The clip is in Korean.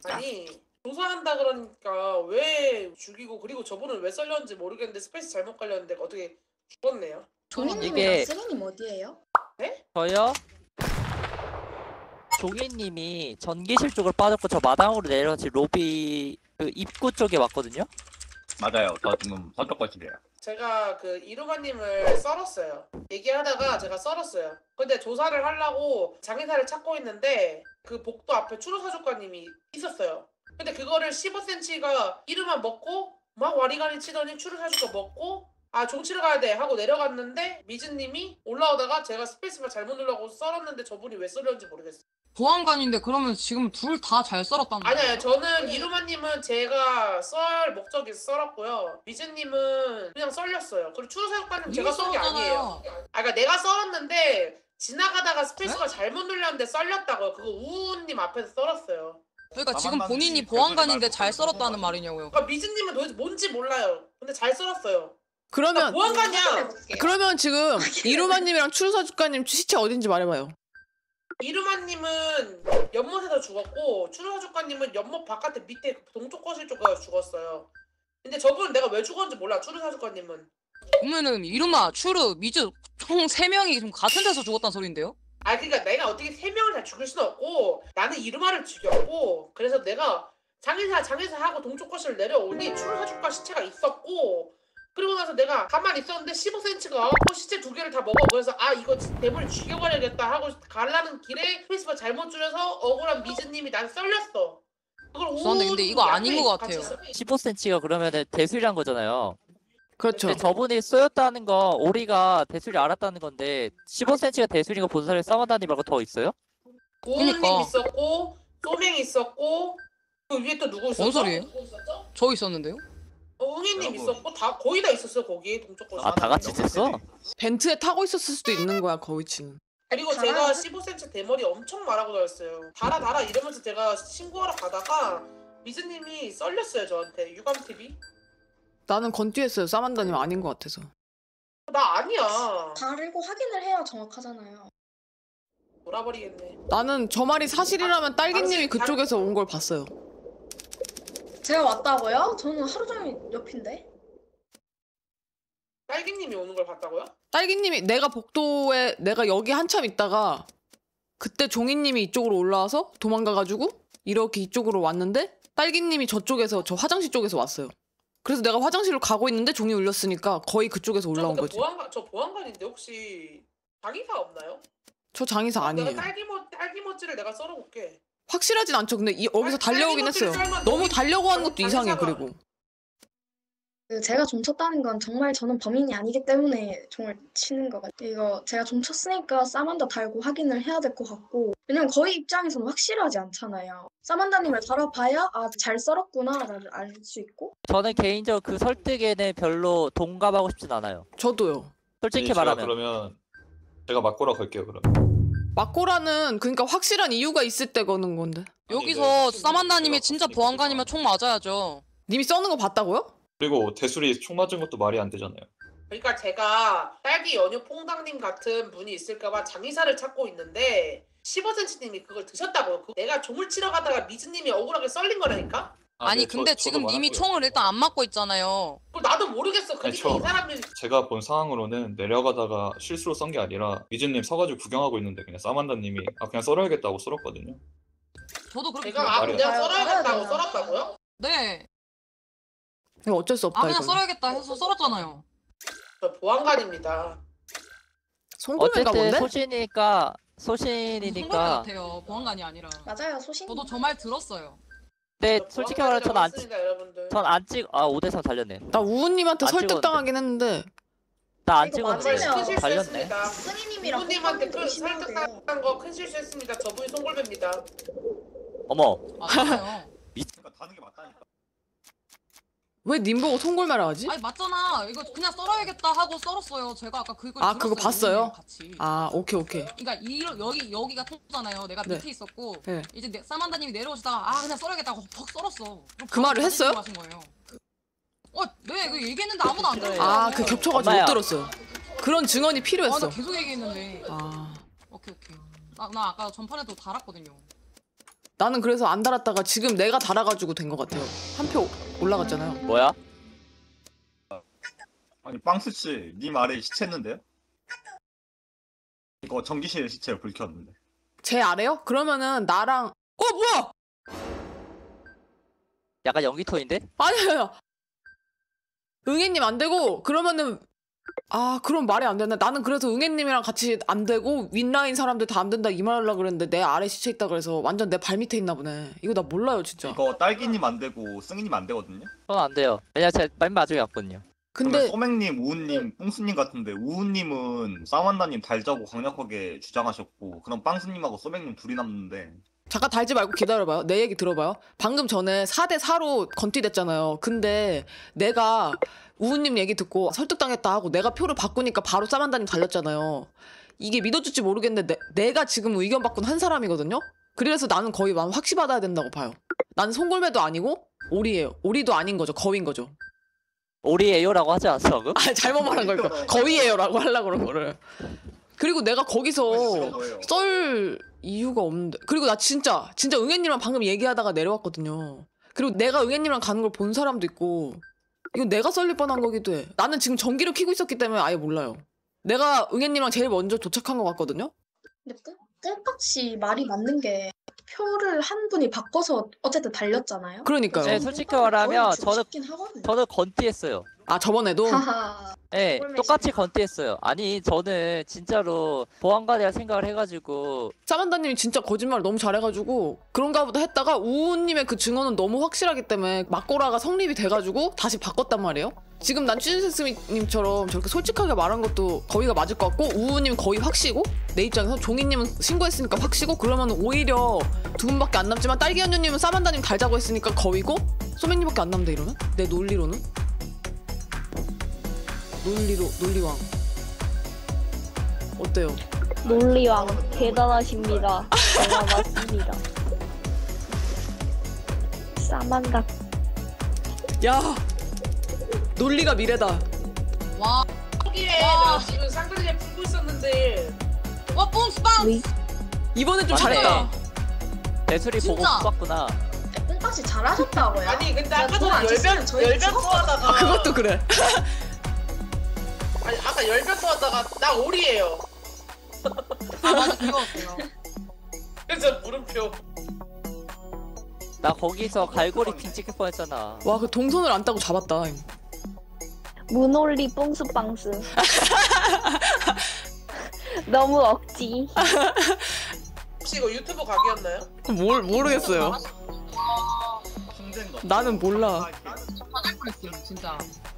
아니 조사한다 그러니까 왜 죽이고 그리고 저분은 왜 썰렸는지 모르겠는데 스페이스 잘못 걸렸는데 어떻게 죽었네요. 종이님이랑 이게- 쓰리님 어디예요? 네? 저요? 종이님이 전기실 쪽으로 빠졌고 저 마당으로 내려서 로비 그 입구 쪽에 왔거든요? 맞아요. 저 지금 서쪽거실이에요. 제가 그 이루마님을 썰었어요. 얘기하다가 제가 썰었어요. 근데 조사를 하려고 장의사를 찾고 있는데 그 복도 앞에 추루사주과님이 있었어요. 근데 그거를 15cm가 이루만 먹고 막 와리가리 치더니 추루사주과 먹고 아 종치러 가야 돼 하고 내려갔는데 미즈님이 올라오다가 제가 스페이스바 잘못 누르고 썰었는데 저분이 왜 썰렸는지 모르겠어요. 보안관인데 그러면 지금 둘 다 잘 썰었다는 거예요? 아니요, 저는 이루마님은 제가 썰 목적이 썰었고요. 미즈님은 그냥 썰렸어요. 그리고 추루사육관님 제가 썰은 게 아니에요. 아, 그러니까 내가 썰었는데 지나가다가 스페이스가 잘못 눌렸는데 썰렸다고요. 그거 우우님 앞에서 썰었어요. 그러니까 지금 본인이 보안관인데 잘 썰었다는 말이냐고요. 그러니까 미즈님은 도대체 뭔지 몰라요. 근데 잘 썰었어요. 그러면 보안관이야. 그러면 지금 이루마님이랑 추루사주가님 시체 어딘지 말해봐요. 이루마님은 연못에서 죽었고 추루사주과님은 연못 바깥에 밑에 동쪽 거실 쪽에서 죽었어요. 근데 저분은 내가 왜 죽었는지 몰라. 추루사주과님은. 그러면은 이루마, 추르, 미즈 총 3명이 지금 같은 데서 죽었다는 소린데요? 아 그러니까 내가 어떻게 3명을 다 죽일 수는 없고 나는 이루마를 죽였고 그래서 내가 장의사 하고 동쪽 거실을 내려오니 추루사주과 시체가 있었고 그리고 나서 내가 가만히 있었는데 15cm가 와갖고 시체 2개를 다 먹어. 그래서 아 이거 대머리 죽여버려야겠다 하고 가려는 길에 스페이스바 잘못 줄여서 억울한 미즈님이 난 썰렸어. 그걸 죄송한데 근데 이거 아닌 것 같아요. 15cm가 그러면은 대술이란 거잖아요. 그렇죠. 근데 저분이 쏘였다는 거 오리가 대술이 알았다는 건데 15cm가 대술인 거 본 사람이 싸워다니 말고 더 있어요? 우우님 그러니까. 있었고 소맹 있었고 그 위에 또 누구 있었어? 뭔 소리예요? 저 있었는데요? 응애님 있었고 다 거의 다 있었어요 거기 동쪽 거실. 아 다 같이 있었어? 벤트에 타고 있었을 수도 있는 거야 거위치는. 그리고 제가 15cm 대머리 엄청 말하고 다녔어요. 달아 이러면서 제가 신고하러 가다가 미즈님이 썰렸어요 저한테 유감TV. 나는 건띠했어요. 사만다님 아닌 것 같아서. 나 아니야. 다르고 확인을 해야 정확하잖아요. 돌아버리겠네. 나는 저 말이 사실이라면 딸기님이 그쪽에서 온 걸 봤어요. 제가 왔다고요? 저는 하루 종일 옆인데. 딸기님이 오는 걸 봤다고요? 딸기님이 내가 복도에 내가 여기 한참 있다가 그때 종이님이 이쪽으로 올라와서 도망가가지고 이렇게 이쪽으로 왔는데 딸기님이 저쪽에서 저 화장실 쪽에서 왔어요. 그래서 내가 화장실로 가고 있는데 종이 울렸으니까 거의 그쪽에서 올라온 거지. 저 보안관인데 혹시 장의사 없나요? 저 장의사 아니에요. 내가 딸기모찌를 내가 썰어볼게. 확실하진 않죠. 근데 여기서 달려오긴 했어요. 딸기모찌를 너무 달려고 하는 것도 장의사가- 이상해. 그리고 제가 종 쳤다는 건 정말 저는 범인이 아니기 때문에 종을 치는 거 같아요. 이거 제가 종 쳤으니까 사만다 달고 확인을 해야 될 것 같고 왜냐면 거의 입장에서는 확실하지 않잖아요. 사만다님을 달아봐야 아 잘 썰었구나를 알 수 있고 저는 개인적으로 그 설득에는 별로 동감하고 싶진 않아요. 저도요. 솔직히 제가 말하면. 그러면 제가 막고라 걸게요 그럼. 막고라는 그러니까 확실한 이유가 있을 때 거는 건데. 여기서 사만다님이 진짜 보안관이면 총 맞아야죠. 님이 써는 거 봤다고요? 그리고 대술이 총 맞은 것도 말이 안 되잖아요. 그러니까 제가 딸기 연유 퐁당님 같은 분이 있을까봐 장의사를 찾고 있는데 15cm님이 그걸 드셨다고요. 내가 종을 치러 가다가 미즈님이 억울하게 썰린 거라니까? 아니 네, 근데 저도 지금 님이 말하고요. 총을 일단 안 맞고 있잖아요. 그걸 나도 모르겠어. 그러니까 저- 이 사람이 제가 본 상황으로는 내려가다가 실수로 썬 게 아니라 미즈님 서가지고 구경하고 있는데 그냥 사만다님이 아 그냥 썰어야겠다고 썰었거든요. 저도 그렇게 제가 아 말이야. 그냥 썰어야 썰어야겠다고 되나? 썰었다고요? 네. 이거 어쩔 수 없다 아 그냥 이거. 썰어야겠다 해서 썰었잖아요. 저 보안관입니다. 송골매가 어쨌든 뭔데? 소신이니까 송골매 소신이니까. 같아요. 보안관이 아니라. 맞아요 소신. 저도 저 말 들었어요. 근데 저 솔직히 말하면 보안관이라고 했습니다, 여러분들. 전 안 찍. 아 5대3 달렸네. 나 우우님한테 안 설득당하긴 했는데 나 안 이거 찍었는데 맞아요. 큰 달렸네. 실수했습니다. 승희님이랑 부모님한테 콩콩님도 큰 의심해야 돼요. 설득당한 거 큰 실수했습니다. 저분이 송골배입니다. 어머. 맞잖아요. 그러니까 다는 게 맞다니까. 왜 님 보고 송골매라 하지? 아니 맞잖아. 이거 그냥 썰어야겠다 하고 썰었어요. 제가 아까 그걸 아, 그거 들었어요, 봤어요? 우리랑 같이. 아 오케이 오케이. 그러니까 여기가 통잖아요. 내가 네. 밑에 있었고 네. 이제 사만다님이 내려오시다가 아 그냥 썰어야겠다고 퍽 썰었어. 그 말을 했어요? 하신 거예요. 네, 그 얘기했는데 아무도 안 들었어요. 아 그 겹쳐가지고 엄마야. 못 들었어요. 그런 증언이 나 필요했어. 계속 얘기했는데. 아 오케이. 나 아까 전판에도 달았거든요. 나는 그래서 안 달았다가 지금 내가 달아가지고 된 것 같아요. 한 표 올라갔잖아요. 뭐야? 아니 빵스씨 님 아래 시체했는데요? 이거 전기실 시체로 불 켰는데. 제 아래요? 그러면은 나랑 뭐야? 약간 연기톤인데? 아니야. 응애님 안 되고 그러면은 그럼 말이 안 되네. 나는 그래서 응애님이랑 같이 안 되고 윗라인 사람들 다 안 된다 이 말 하려고 그랬는데 내 아래 시체 있다 그래서 완전 내 발 밑에 있나 보네. 이거 나 몰라요 진짜. 이거 딸기님 안 되고 승희님 안 되거든요? 저는 안 돼요. 왜냐면 제가 맨 마지막에 왔거든요. 그러면 근데 소맥님, 우우님, 뽕수님 같은데 우우님은 사만다님 달자고 강력하게 주장하셨고 그럼 빵수님하고 소맥님 둘이 남는데 잠깐 달지 말고 기다려봐요. 내 얘기 들어봐요. 방금 전에 4대 4로 건띠됐잖아요. 근데 내가 우우님 얘기 듣고 설득당했다 하고 내가 표를 바꾸니까 바로 사만다님 달렸잖아요. 이게 믿어줄지 모르겠는데 내가 지금 의견 바꾼 한 사람이거든요. 그래서 나는 거의 확시받아야 된다고 봐요. 나는 송골매도 아니고 오리예요. 오리도 아닌 거죠. 거위인 거죠. 오리에요라고 하지 않았어 방금? 잘못 말한 걸까? 거위예요라고 하려고 그런 거를. 그리고 내가 거기서 뭐예요? 썰 이유가 없는데. 그리고 나 진짜 응애님이랑 방금 얘기하다가 내려왔거든요. 그리고 내가 응애님이랑 가는 걸 본 사람도 있고 이건 내가 썰릴 뻔한 거기도 해. 나는 지금 전기를 켜고 있었기 때문에 아예 몰라요. 내가 응애님이랑 제일 먼저 도착한 것 같거든요. 근데 뜰깍씨 말이 맞는 게 표를 한 분이 바꿔서 어쨌든 달렸잖아요. 그러니까요. 네, 솔직히 말하면 거의 주고 저는 싶긴 하거든요. 저는 건띠했어요. 저번에도 하하. 네, 꼴매시. 똑같이 건띠했어요. 아니 저는 진짜로 보안관이라 생각을 해가지고 사만다님이 진짜 거짓말을 너무 잘해가지고 그런가 보다 했다가 우우님의 그 증언은 너무 확실하기 때문에 막고라가 성립이 돼가지고 다시 바꿨단 말이에요. 지금 난 찐세스님처럼 저렇게 솔직하게 말한 것도 거의가 맞을 것 같고 우우님 거의 확시고 내 입장에서 종이님은 신고했으니까 확시고 그러면 오히려 두 분밖에 안 남지만 딸기연유님은 사만다님 달자고 했으니까 거위고 소맥님밖에 안 남는데 이러면? 내 논리로는? 논리왕 어때요? 논리왕 대단하십니다. 제가 맞습니다. 싸만다. 야 논리가 미래다. 와, 여기에 내가 지금 쌍둥이를 풀고 있었는데 와 뽕스빵. 의- 이번엔 좀 맞네. 잘했다. 대수리 보고 진짜. 쐈구나. 뽕깍씨 잘하셨다고요? 아니 근데 아까 저안 전에 쳤으면 저희 열변 토하다가 그것도 그래. 아니 아까 열변 토하다가 나 오리예요. 맞아 그거 어때요? 그래서 물음표. 나 거기서 갈고리 핑 찍힐 뻔했잖아. 와 그 동선을 안 따고 잡았다. 문올리 뽕수빵스. 너무 억지. 혹시 이거 유튜브 각이었나요? 모르겠어요. 나는 몰라. 맞을 뻔했어요 진짜.